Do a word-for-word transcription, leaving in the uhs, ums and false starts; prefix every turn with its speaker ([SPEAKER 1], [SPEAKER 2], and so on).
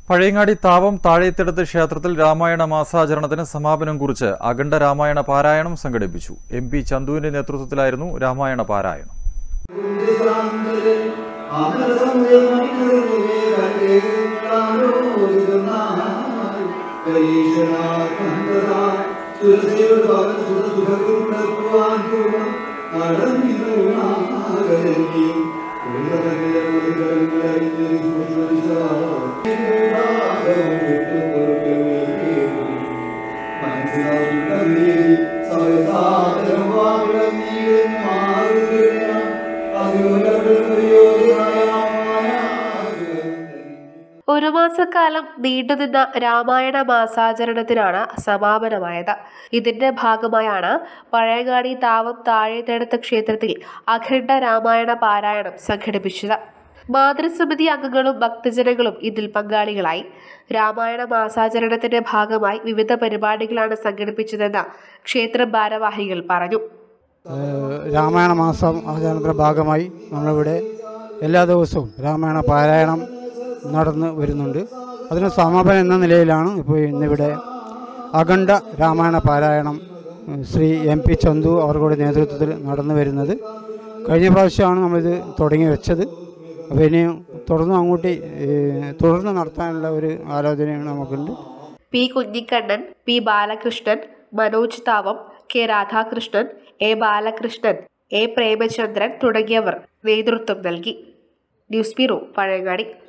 [SPEAKER 1] പഴയങ്ങാടി താവം താഴേത്തിടത്ത് ക്ഷേത്രത്തിൽ രാമായണ മാസാചരണത്തിന് സമാപനം കുറിച്ച് അഖണ്ഡ രാമായണ പാരായണം സംഘടിപ്പിച്ചു. എം പി ചന്തുവിന്റെ നേതൃത്വത്തിലായിരുന്നു രാമായണ പാരായണം.
[SPEAKER 2] ഒരു മാസക്കാലം നീണ്ടുനിന്ന രാമായണ മാസാചരണത്തിനാണ് സമാപനമായത്. ഇതിന്റെ ഭാഗമായാണ് പഴയങ്ങാടി താവം താഴേത്തിടത്ത് ക്ഷേത്രത്തിൽ അഖണ്ഡ രാമായണ പാരായണം സംഘടിപ്പിച്ചത്. മാതൃസമിതി അംഗങ്ങളും ഭക്തജനങ്ങളും ഇതിൽ പങ്കാളികളായി. രാമായണ മാസാചരണത്തിന്റെ ഭാഗമായി വിവിധ പരിപാടികളാണ് സംഘടിപ്പിച്ചതെന്ന് ക്ഷേത്ര ഭാരവാഹികൾ പറഞ്ഞു.
[SPEAKER 3] രാമായണ മാസം ആചരണത്തിന്റെ ഭാഗമായി നമ്മളിവിടെ എല്ലാ ദിവസവും രാമായണ പാരായണം നടന്നു വരുന്നുണ്ട്. അതിന് സമാപനം എന്ന നിലയിലാണ് ഇപ്പോൾ ഇന്നിവിടെ അഖണ്ഡ രാമായണ പാരായണം ശ്രീ എം പി ചന്തു അവരുടെ നേതൃത്വത്തിൽ നടന്നു വരുന്നത്. കഴിഞ്ഞ പ്രാവശ്യമാണ് നമ്മളിത് തുടങ്ങി വെച്ചത്. അപ്പോൾ ഇനിയും തുടർന്ന് അങ്ങോട്ട് തുടർന്ന് നടത്താനുള്ള ഒരു ആലോചനയാണ് നമുക്കുണ്ട്.
[SPEAKER 2] P Kunhikannan, P Balakrishnan, Manoj Thavam, K Radhakrishnan, A Balakrishnan, A Premachandran തുടങ്ങിയവർ നേതൃത്വം നൽകി. News bureau, Pazhayangadi.